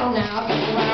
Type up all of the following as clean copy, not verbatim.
handle now.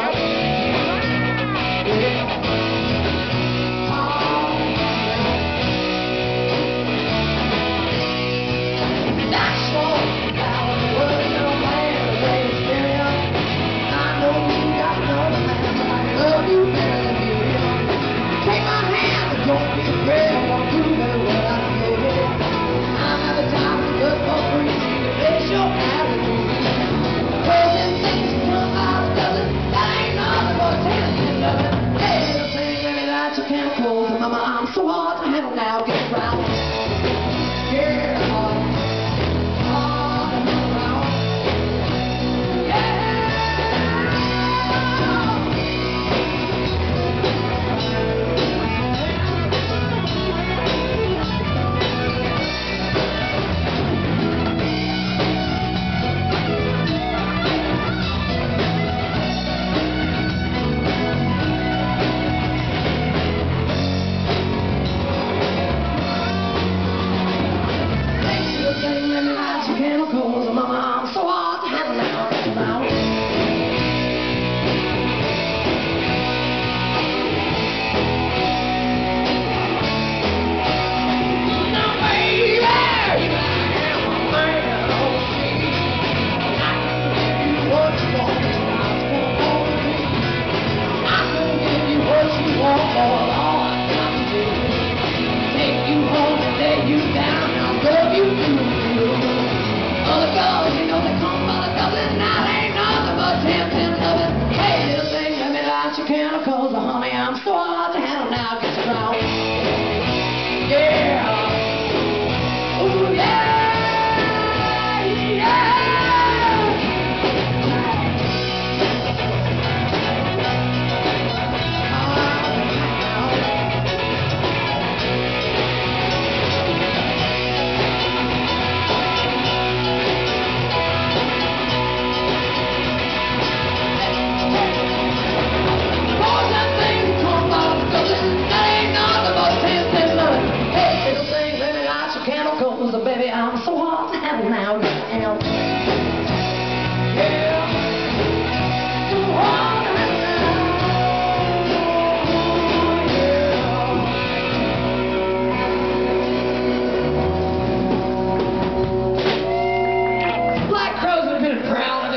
Don't be afraid, I want to prove it what I did. I'm at the time to look for free to face your attitude. Closing things come out of dozen, that ain't nothing but tension loving. Hey, little thing, let me light your chemicals. Mama, I'm so hard to handle now, get around. Yeah. Chemicals, mama, I'm so hard to handle now. Now, baby, I am a man, oh, see. I can give you what you want, I can give you what you want, all I got to do. Take you home and lay you down, I'll love you too. All the girls, you know they come by the dozen, that ain't nothing but tempting loving. Hey, little thing, let me light your chemicals, but honey, I'm so hard to handle now, get around. Yeah. Ooh, yeah. Yeah. So baby, I'm so hard to handle now. Yeah. So hard to handle now. Yeah. Black Crowes would have been proud.